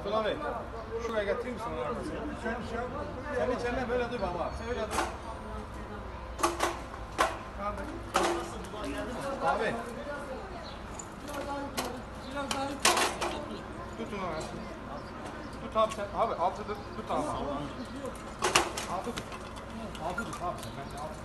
Tuna Bey, şuraya getirir misin onu arkasına? Sen içeriden böyle dur baba. Sen öyle dur. Abi. Tutun onu. Tut abi sen. Abi altı tut. Tut abi. Altı tut. Altı tut abi sen. Ben de altı.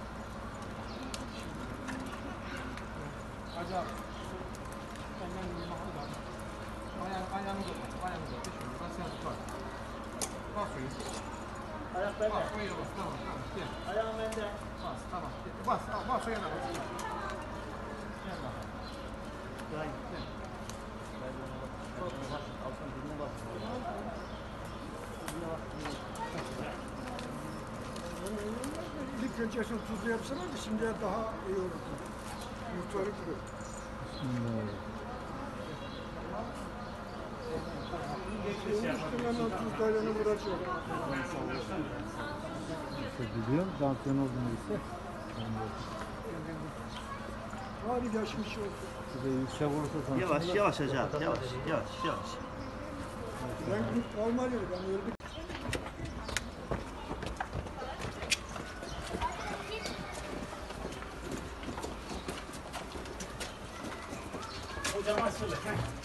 Hacı abi. Benden bir bakalım abi. Ayağını uzat. Ayağını uzat. Ben sen tut bak. Bas suyu. Ayak bende. Bas suyu bas. Tamam. Gel. Ayağım bende. Bas. Tamam. Bas. Bas suya da bas. Gel bak. Gel. Gel. Altın birine bak. İlk önce şu tuzlu yapsana da şimdi daha iyi olur. Muhtarı kurur. Üstünden tuzlarını vuracak. Biliyorum, şampiyon oldum ise. Hadi geçmiş olsun. Size yüksek olursa sana. Yavaş yavaş hocam. Yavaş yavaş yavaş. Ben Almanya'da ben öldüm. Hocam açılır.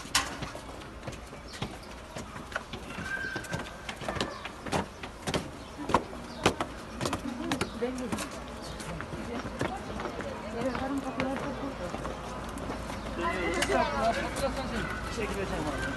Çekileceğim abi.